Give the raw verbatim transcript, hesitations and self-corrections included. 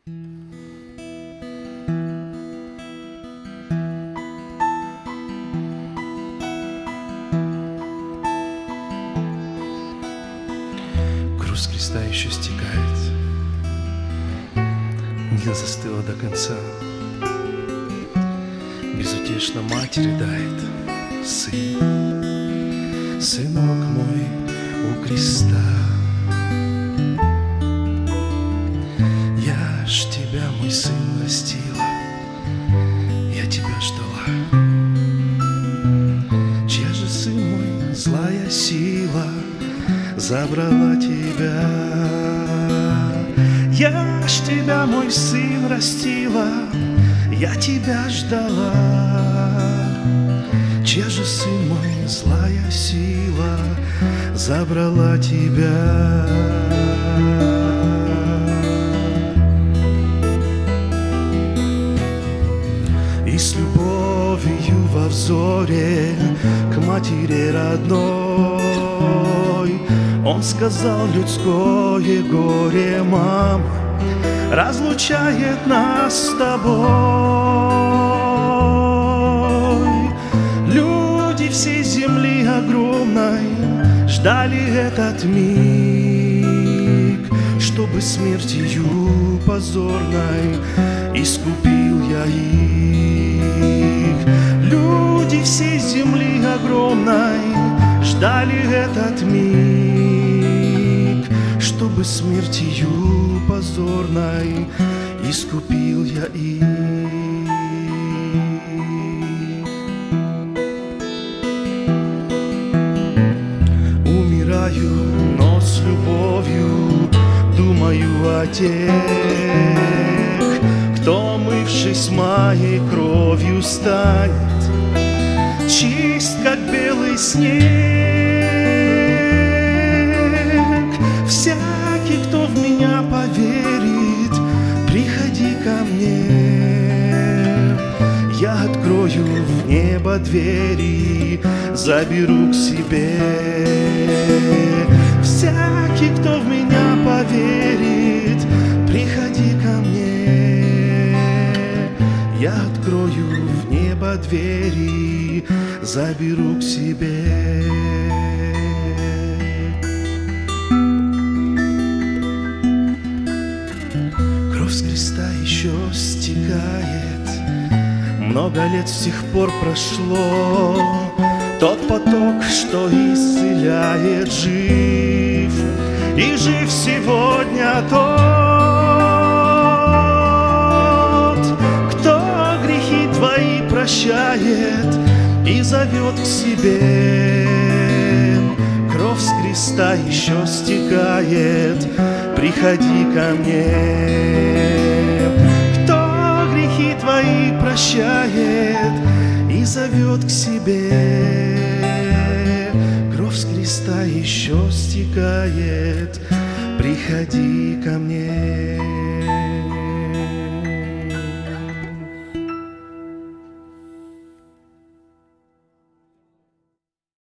Кровь с креста еще стекает, не застыла до конца. Безутешно мать рыдает: сын, сынок мой у креста. Я ж тебя, мой сын, растила, я тебя ждала. Чья же, сын мой, злая сила забрала тебя? Я ж тебя, мой сын, растила, я тебя ждала. Чья же, сын мой, злая сила забрала тебя? И с любовью во взоре к матери родной он сказал: людское горе, мама, разлучает нас с тобой. Люди всей земли огромной ждали этот миг, чтобы смертью позорной искупил я их. Люди всей земли огромной ждали этот миг, чтобы смертью позорной искупил я их. Умираю, но с любовью думаю о тех, кто, омывшись моей кровью, станет чист, как белый снег. Всякий, кто в меня поверит, приходи ко мне. Я открою в небо двери, заберу к себе. Всякий, кто в меня поверит, приходи ко мне. Я открою в небо двери, заберу к себе. Кровь с креста еще стекает, много лет с тех пор прошло. Тот поток, что исцеляет, жив, и жив сегодня тот, кто грехи твои прощает и зовет к себе. Кровь с креста еще стекает, приходи ко мне. Кто грехи твои прощает и зовет к себе. Кровь с креста еще стекает, приходи ко мне.